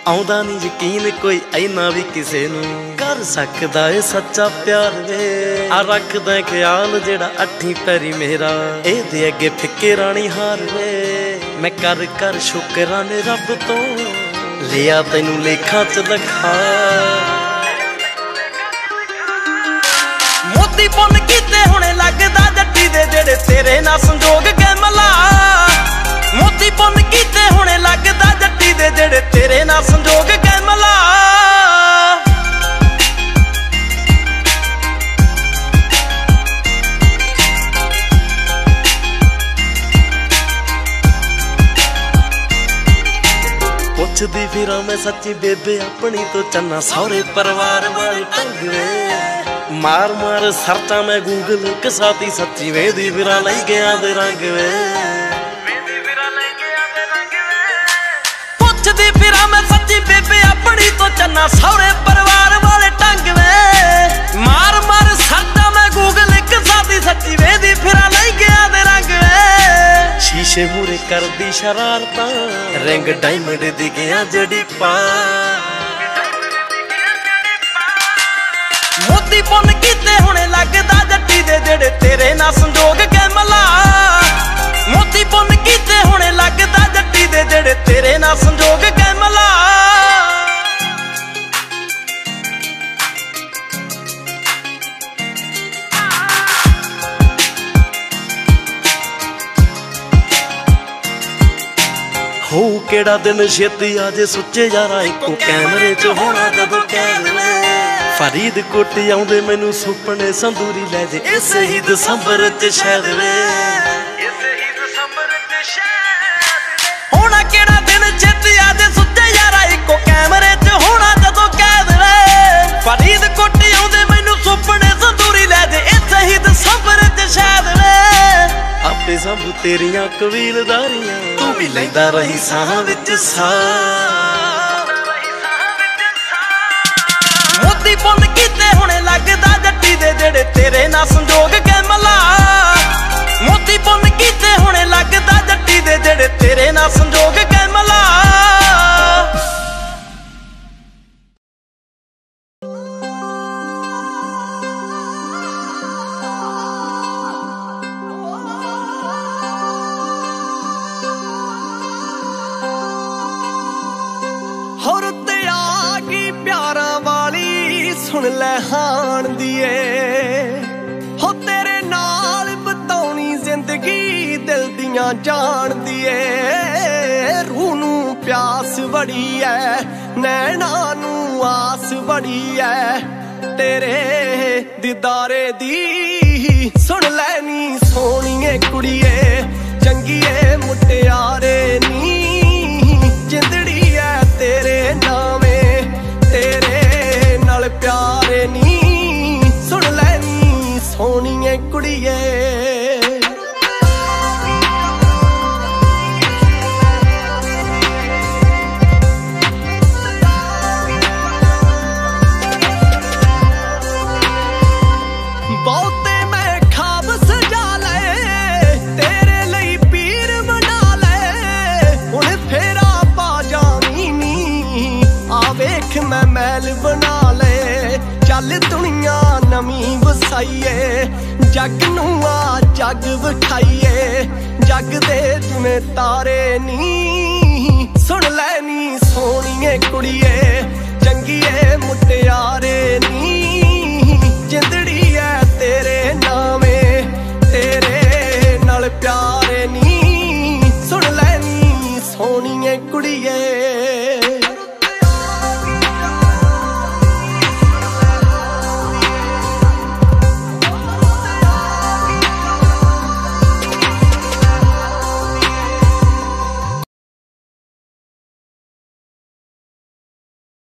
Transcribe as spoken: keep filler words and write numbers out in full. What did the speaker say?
आउंदा नहीं यकीन कोई इना भी किसे नू कर सकदा है सच्चा प्यार वे। आ रखदा ख्याल जेड़ा अठी पैरी मेरा एदे अगे फिक्के रानी हार वे। मैं कर कर शुकराने रब तो लिया तैनू लेखा च लखा। मोती पुन कीते हुणे लगदा जट्टी दे जेड़े तेरे ना संजोग गए मला। मोती पुन कीते हुणे लगदा जट्टी दे जेड़े तेरे ना संजोग गए मला। पुछदी फिरा मैं सच्ची बेबे अपनी तो चन्ना सौरे परिवार वाले ढंग वे। मार मार सर्चा मैं गूगल कसाती सच्ची वेदी फिरा लई गया दे रंग वे। पुछदी फिरा मैं सच्ची बेबे अपनी तो चन्ना सौरे परिवार वाले ढंग वे। मार मार सर्चा मैं गूगल कसाती सच्ची वेदी फिरा लई गया दे रंग वे। शीशे मूरे कर दी शरारता रिंग डायमंड दी गया जड़ी पा। मोती पुन कीते हुणे लगदा जट्टी दे जेड़े तेरे ना संजोग गए मला। मोती पुन कीते हुणे लगदा जट्टी दे जेड़े तेरे ना संजोग गए मला। हो केड़ा दिन छेती आजे सुच्चे यारा इको कैमरे च होना जदों कैद वे। फरीदकोट आउंदे मैनू सुपने संदूरी लै जे इस ही दसंबर च शायद वे। होना केड़ा दिन छेती आजे सुच्चे यारा इको कैमरे च होना जदों कैद वे। फरीदकोट आउंदे मैनू सुपने संदूरी लै जे इस ही दसंबर च शायद वे। आपे सब तेरियां कबीलदारियां तू भी लैंदा रही साह विच साह। मोती पुन कीते हुणे लगदा जट्टी दे जेड़े तेरे ना संजोग गए मला। मोती पुन कीते हुणे लगदा जट्टी दे जेड़े तेरे ना संजोग गए मला। होर ते आ गई प्यारा वाली सुन लै हाण दिए। हो तेरे नाल बताउणी जिंदगी दिल दियां जान दिए। रूह नू प्यास बड़ी है नैना नू आस बड़ी है तेरे दीदारे दी। सुन लैनी सोहणीए कुड़िए चंगीए मुटियारे नी। जिंदड़ी है तेरे नामे तेरे नाल प्यारे नी। सुन लैनी सोहणीए कुड़िए। बहुते मैं खाब सजा ले तेरे लई पीर बना ले। हुण फेरा पा जानी नी आ वेख मैं महल बना ले। चल दुनिया नवी वसाइए जग नू आ जग विखाइए। जग दे जिवें तारे नी। सुन लैनी सोहणीए कुड़िए चंगीए मुटियारे नी। जिंदड़ी